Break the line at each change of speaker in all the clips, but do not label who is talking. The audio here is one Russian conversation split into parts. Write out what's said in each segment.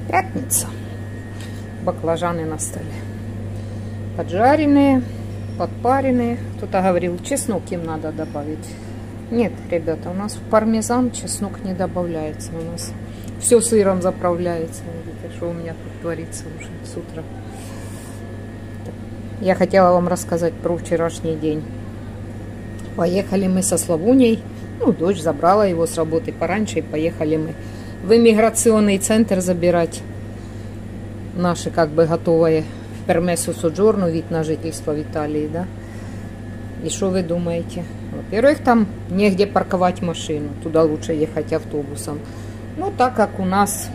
Пятница. Баклажаны на столе. Поджаренные, подпаренные. Кто-то говорил, чеснок им надо добавить. Нет, ребята, у нас в пармезан чеснок не добавляется. У нас все сыром заправляется. Видите, что у меня тут творится уже с утра. Я хотела вам рассказать про вчерашний день. Поехали мы со Славуней. Ну, дочь забрала его с работы пораньше. И поехали мы в иммиграционный центр забирать наши как бы готовые пермесу соджорну, вид на жительство в Италии, да. И что вы думаете? Во-первых, там негде парковать машину. Туда лучше ехать автобусом. Ну, так как у нас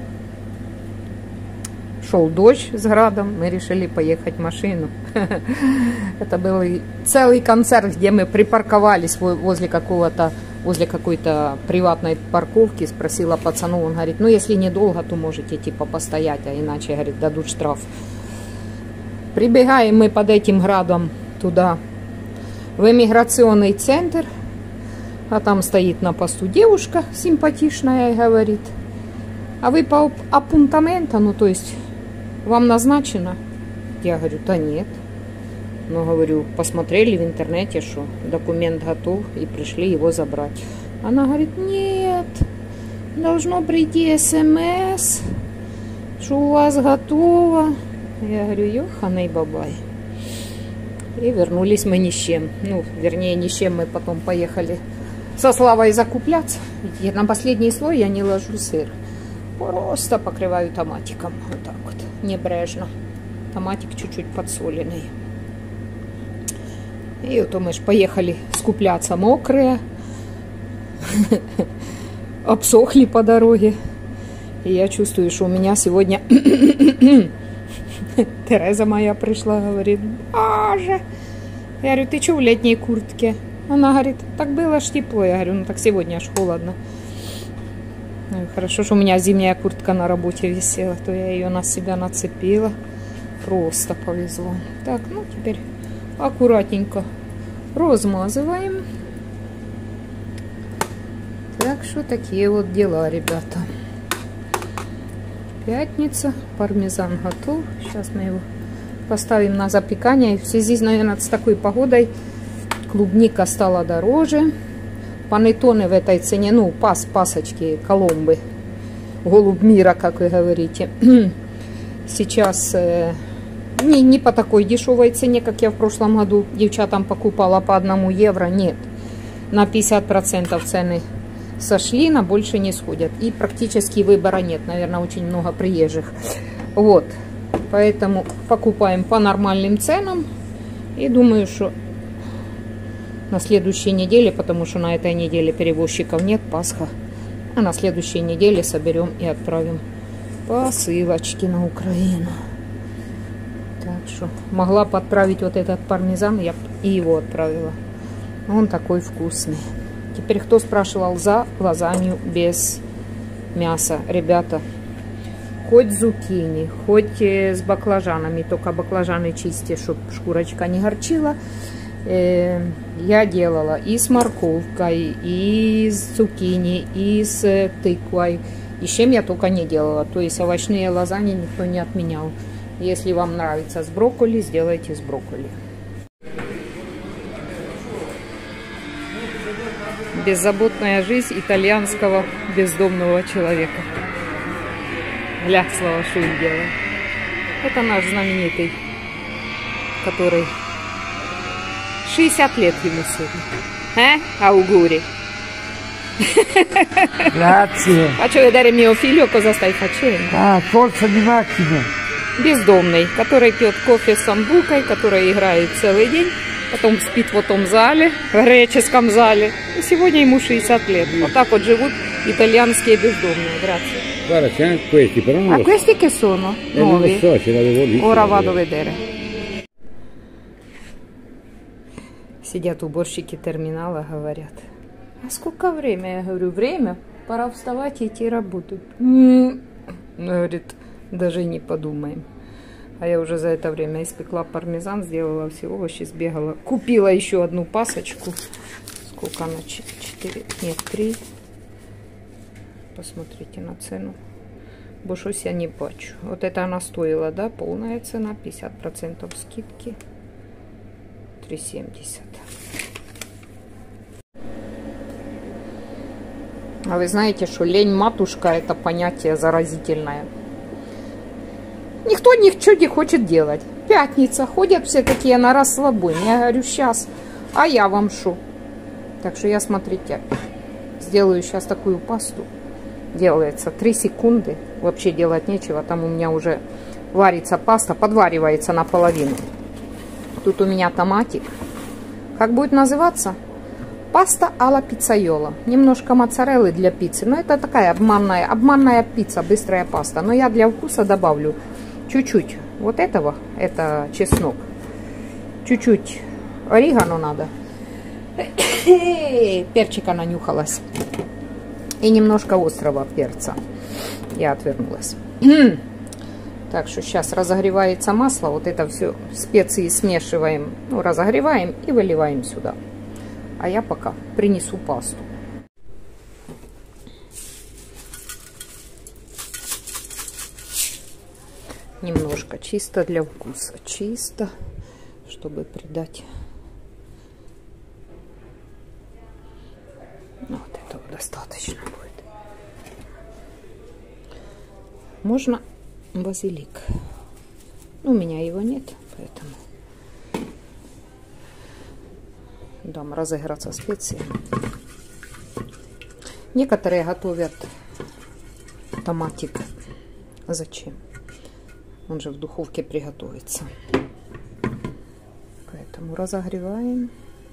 шел дождь с градом, мы решили поехать машину. Это был целый концерт, где мы припарковались возле какой-то приватной парковки. Спросила пацану, он говорит, ну если недолго, то можете типа постоять, а иначе, говорит, дадут штраф. Прибегаем мы под этим градом туда, в иммиграционный центр, а там стоит на посту девушка симпатичная и говорит, а вы по апунтаменту, ну то есть вам назначено? Я говорю, да нет. Но говорю, посмотрели в интернете, что документ готов, и пришли его забрать. Она говорит, нет, должно прийти СМС, что у вас готово. Я говорю, ёханый бабай. И вернулись мы ни с чем. Ну, вернее, ни с чем, мы потом поехали со Славой закупляться. И на последний слой я не ложу сыр. Просто покрываю томатиком. Вот так вот, небрежно. Томатик чуть-чуть подсоленный. И вот мы ж поехали скупляться мокрые. Обсохли по дороге. И я чувствую, что у меня сегодня... Тереза моя пришла, говорит, боже. Я говорю, ты что в летней куртке? Она говорит, так было ж тепло. Я говорю, ну так сегодня аж холодно. Хорошо, что у меня зимняя куртка на работе висела, то я ее на себя нацепила. Просто повезло. Так, ну теперь аккуратненько размазываем. Так что такие вот дела, ребята. Пятница, пармезан готов. Сейчас мы его поставим на запекание. В связи, наверное, с такой погодой клубника стала дороже. Панеттоне в этой цене, ну, пасочки, коломбы, голубь мира, как вы говорите, сейчас не по такой дешевой цене, как я в прошлом году девчатам покупала по 1 евро, нет. На 50% цены сошли, на больше не сходят. И практически выбора нет, наверное, очень много приезжих. Вот, поэтому покупаем по нормальным ценам. И думаю, что на следующей неделе, потому что на этой неделе перевозчиков нет, Пасха. А на следующей неделе соберем и отправим посылочки на Украину. Так что могла подправить вот этот пармезан, я и его отправила. Он такой вкусный. Теперь кто спрашивал за лазанью без мяса? Ребята, хоть зукини, хоть с баклажанами, только баклажаны чистите, чтобы шкурочка не горчила. Я делала и с морковкой, и с цукини, и с тыквой. И с чем я только не делала. То есть овощные лазаньи никто не отменял. Если вам нравится с брокколи, сделайте с брокколи. Беззаботная жизнь итальянского бездомного человека. Гля, Слава, что он делает. Это наш знаменитый, который 60 лет ему сегодня. Аугури.
Grazie.
Faccio vedere mio figlio cosa stai facendo.
Ah, forza di macchina.
Бездомный, который пьет кофе с самбукой, который играет целый день, потом спит в этом зале, в греческом зале. И сегодня ему 60 лет. Вот так вот живут итальянские бездомные. Grazie.
Guarda, c'è anche questi, però non
А questi che sono?
non lo so, ce l'avevo lì.
Ora vado a vedere. Сидят уборщики терминала, говорят, а сколько время? Я говорю, время, пора вставать и идти работать. Говорит, даже не подумаем. А я уже за это время испекла пармезан, сделала все овощи, сбегала. Купила еще одну пасочку. Сколько она? 4, нет, 3. Посмотрите на цену. бо щось я не бачу. Вот это она стоила, да, полная цена, 50% скидки, 3,70. А вы знаете, что лень-матушка это понятие заразительное. Никто ничего не хочет делать. Пятница, ходят все такие на расслабоне. Я говорю, сейчас, а я вам шо? Так что я, смотрите, сделаю сейчас такую пасту. Делается 3 секунды. Вообще делать нечего. Там у меня уже варится паста, подваривается наполовину. Тут у меня томатик. Как будет называться? Паста а-ла пиццайола. Немножко моцареллы для пиццы. Но это такая обманная пицца, быстрая паста. Но я для вкуса добавлю чуть-чуть вот этого. Это чеснок. Чуть-чуть орегано надо. Перчика нанюхалась. И немножко острого перца. Я отвернулась. Так что сейчас разогревается масло. Вот это все специи смешиваем. Ну, разогреваем и выливаем сюда. А я пока принесу пасту. Немножко чисто для вкуса. Чисто, чтобы придать. Ну, вот этого достаточно будет. Можно базилик. У меня его нет, поэтому дам разыграться специями. Некоторые готовят томатик. Зачем? Он же в духовке приготовится. Поэтому разогреваем.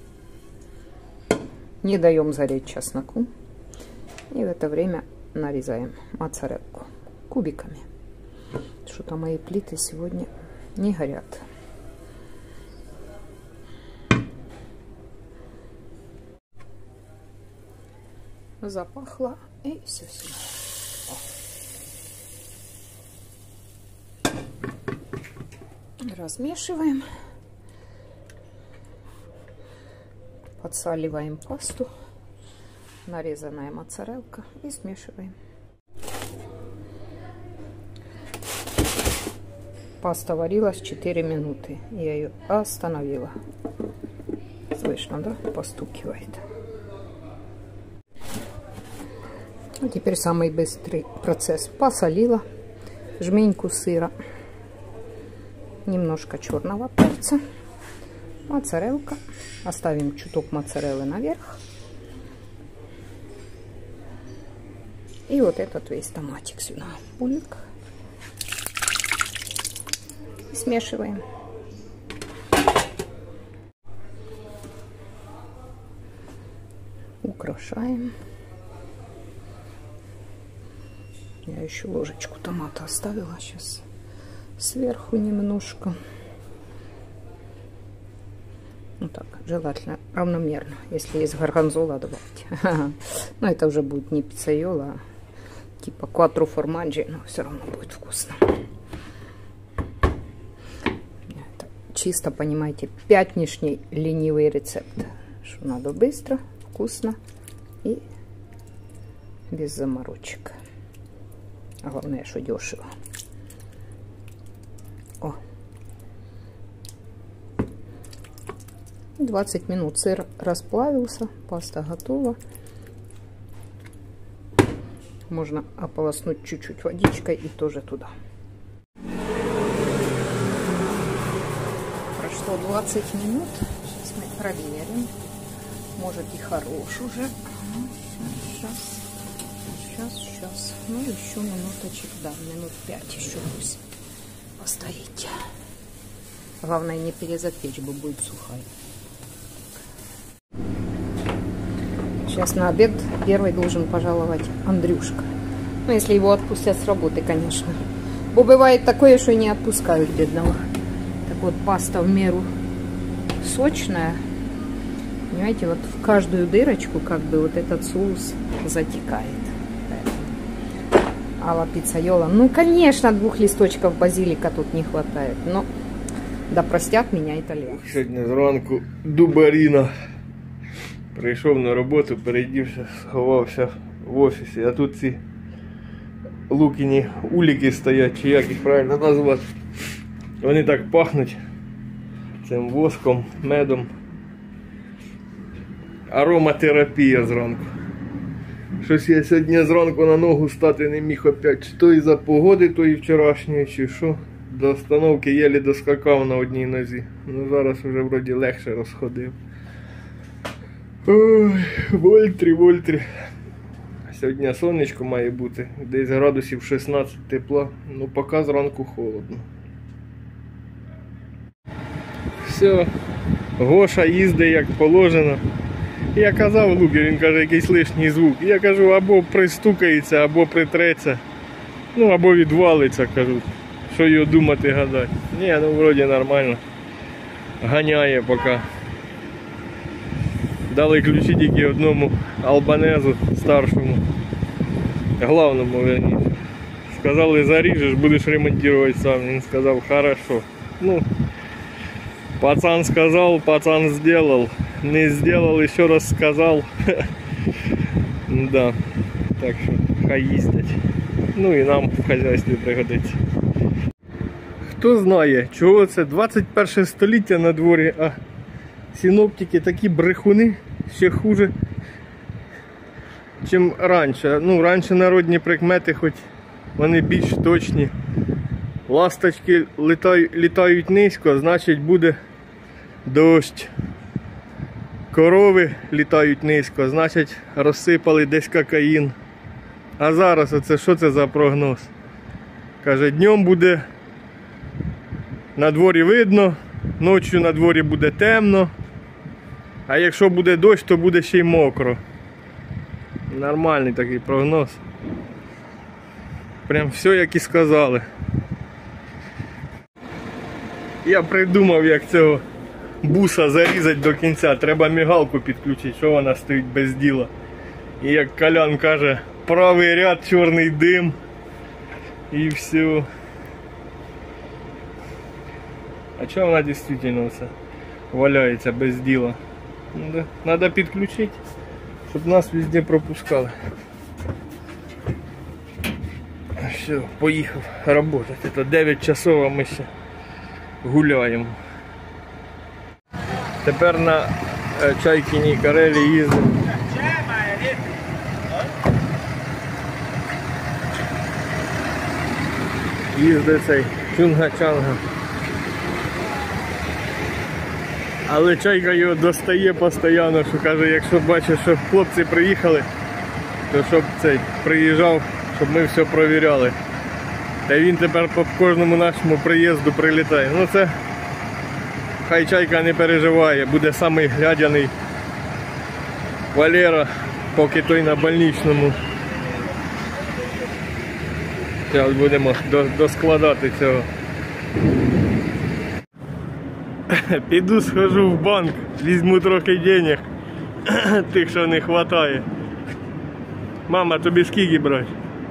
Не даем зареть чесноку. И в это время нарезаем моцарелку кубиками. Что-то мои плиты сегодня не горят. Запахло и все сюда. Размешиваем. Подсаливаем пасту. Нарезанная моцарелка и смешиваем. Паста варилась 4 минуты. Я ее остановила. Слышно, да? Постукивает. А теперь самый быстрый процесс. Посолила жменьку сыра. Немножко черного перца. Моцарелка. Оставим чуток моцареллы наверх. И вот этот весь томатик сюда. Бульк. И смешиваем. Украшаем. Я еще ложечку томата оставила. Сейчас сверху немножко. Ну так, желательно равномерно. Если есть горгонзола, добавьте. Но это уже будет не пиццайола, а типа кваттро формаджи, но все равно будет вкусно. Это чисто, понимаете, пятничный ленивый рецепт. Что надо быстро, вкусно и без заморочек. А главное, что дешево. О! 20 минут сыр расплавился, паста готова. Можно ополоснуть чуть-чуть водичкой и тоже туда. Прошло 20 минут. Сейчас мы проверим. Может и хорош уже. Сейчас. Ну, еще минуточек, да, минут 5 еще пусть постоите. Главное не перезапечь, бо будет сухая. Сейчас на обед первый должен пожаловать Андрюшка. Ну, если его отпустят с работы, конечно. Бо бывает такое, что не отпускают бедного. Так вот, паста в меру сочная. Понимаете, вот в каждую дырочку как бы вот этот соус затекает. А-ла пиццайола. Ну, конечно, 2 листочков базилика тут не хватает. Но да простят меня итальянцы.
Сьогодні зранку дубаріна. Прийшов на роботу, передівся, сховався в офісі. А тут ці лукіні уліки стоять, чи як їх правильно назвати. Вони так пахнуть цим воском, медом. Ароматерапія зранку. Щось я сьогодні зранку на ногу стати не міг опять. Чи то із-за погоди, то і вчорашньої, чи що. До остановки єлі доскакав на одній нозі. Ну зараз вже вроді легше розходив. Ой, вольтрі. Сьогодні сонечко має бути. Десь градусів 16 тепла. Ну поки зранку холодно. Все. Гоша їздить як положено. Я казав Луки, він каже, якийсь лишній звук. Я кажу, або пристукається, або притреться. Ну, або відвалиться, кажу. Що його думати, гадати. Ні, ну вроді нормально. Ганяє поки. Дали ключі тільки одному албанезу старшому. Главному, верніше. Сказали, заріжеш, будеш ремонтувати сам. Він сказав, хорошо. Ну, пацан сказал, пацан сделал. Не сделал, еще раз сказал. Да. Так що, хай їздять. Ну і нам в хазяйстві пригодиться. Хто знає, чого це 21 століття на дворі, а синоптики такі брехуни, ще хуже, чим раніше. Ну, раніше народні прикмети, хоч вони більш точні. Ласточки літають низько, значить буде дощ. Корови літають низько, значить розсипали десь кокаїн. А зараз оце що це за прогноз? Каже, днем буде на дворі видно, ночі на дворі буде темно, а якщо буде дощ, то буде ще й мокро. Нормальний такий прогноз. Прям все як і сказали. Я придумав, як цього буса зарізати до кінця. Треба мігалку підключити, що вона стоїть без діла. І як Колян каже, правий ряд, чорний дим. І все. А чого вона дійсно все валяється без діла? Треба підключити, щоб нас везде пропускали. Все, поїхав працювати. Це 9 часов, а ми ще гуляємо. Тепер на Чайкіній Карелі їздимо. Їздить цей Чунга-Чанга. Але Чайка його достає постійно, що каже, якщо бачиш, що хлопці приїхали, то щоб цей приїжджав, щоб ми все провіряли. Та він тепер по кожному нашому приїзду прилітає. Ну це хай Чайка не переживає, буде самий глядяний Валера, поки той на больничному. Зараз будемо доскладати цього. Піду схожу в банк, візьму трохи денег, тих, що не вистачає. Мама, тобі скільки брати?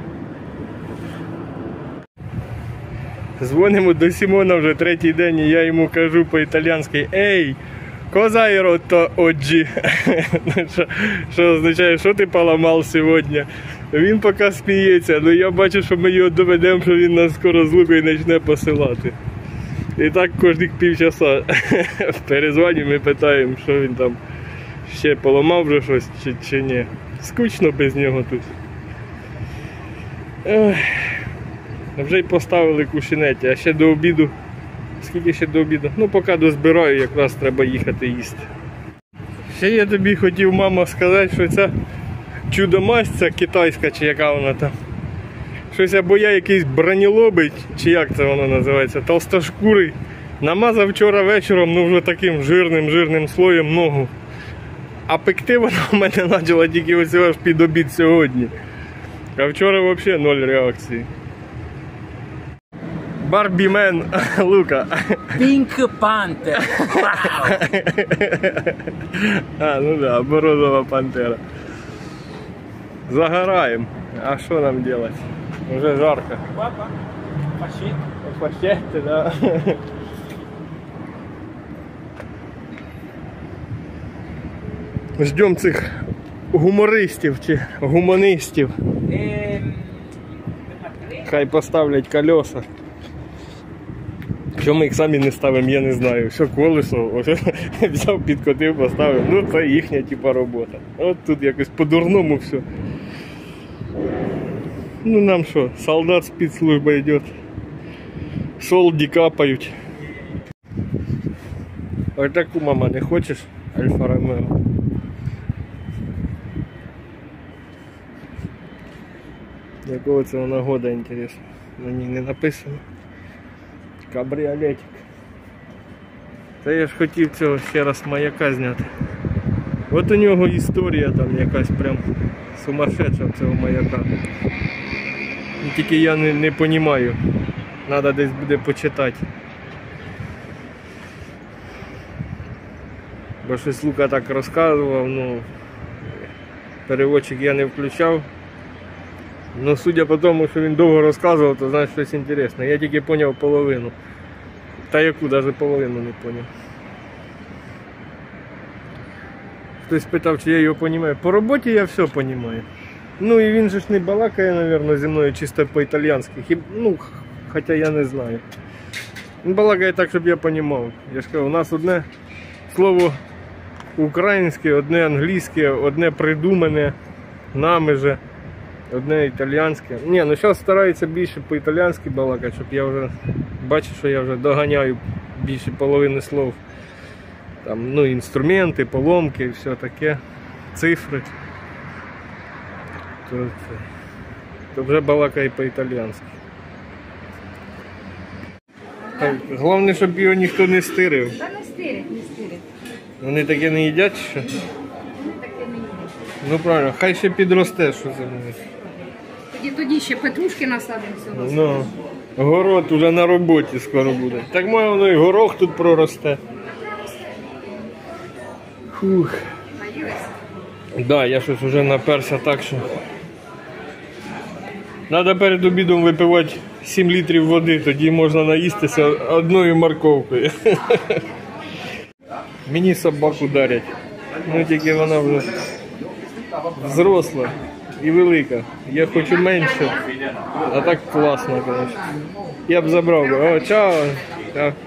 Дзвонимо до Сімона вже третій день, і я йому кажу по-італійськи: «Ей, cosa rotto oggi?» Що означає, що ти поламав сьогодні? Він поки сміється, але я бачу, що ми його доведемо, що він нас скоро з Лукою почне посилати. І так кожних півчаса перезвонимо і питаємо, що він там ще поламав вже щось чи ні. Скучно без нього тут. Ой. Вже й поставили кушенеті, а ще до обіду. Скільки ще до обіду? Ну поки дозбираю, якраз треба їхати їсти. Ще я тобі хотів, мама, сказати, що ця чудо-мазь, китайська, чи яка вона там. Щось або я якийсь бронелобий, чи як це воно називається, толстошкурий. Намазав вчора вечором, ну вже таким жирним слоєм ногу. А пекти вона в мене почала тільки ось аж під обід сьогодні. А вчора взагалі 0 реакції. Барбімен Лука.
Pink Panther.
А, ну да, Борозова пантера. Загораем. А что нам делать? Уже жарко. Пашеты, да. Ждем цих гумористів чи гуманистів. Хай поставлять колеса. Що ми їх самі не ставимо, я не знаю. Все колесо, ось, взяв, підкотив, поставив. Ну це їхня типа робота. От тут якось по-дурному все. Ну нам що, солдат спецслужба йде. Солді капають. Ось таку, мама, не хочеш? Альфа Ромео. Якого це вона года, інтересно. На ній не написано. Кабріолетик. Та я ж хотів цього ще раз маяка зняти. От у нього історія там якась прям сумасшедша цього маяка. Тільки я не розумію. Треба десь буде почитати. Бо щось Лука так розказував, ну переводчик я не включав. Ну судя по тому, що він довго розказував, то значить щось інтересне. Я тільки зрозумів половину. Та яку, навіть половину не зрозумів. Хтось питав, чи я його розумію. По роботі я все розумію. Ну і він же ж не балакає, мабуть, зі мною чисто по-італійськи. Ну, хоча я не знаю. Він балакає так, щоб я розумів. Я ж кажу, у нас одне слово українське, одне англійське, одне придумане нами же, одне італійське. Ні, ну зараз стараються більше по-італійськи балакати, щоб я вже бачу, що я вже доганяю більше половини слов. Там, ну, інструменти, поломки і все таке, цифри. То вже балакає по-італійськи. Головне, щоб його ніхто не стирив.
Та не стирять, не стирять.
Вони таке не їдять, що?
Вони таке не їдять.
Ну правильно, хай ще підросте, що це буде.
Тоді ще петрушки насадимо.
Ну, город уже на роботі скоро буде. Так може воно і горох тут проросте. Фух.
Наїлись?
Да, я щось вже наперся так, що... Треба перед обідом випивати 7 літрів води, тоді можна наїстися одною морковкою. Мені собаку дарять. Ну тільки вона вже взросла і велика. Я хочу менше, а так класно, звісно. Я б забрав. О, чао.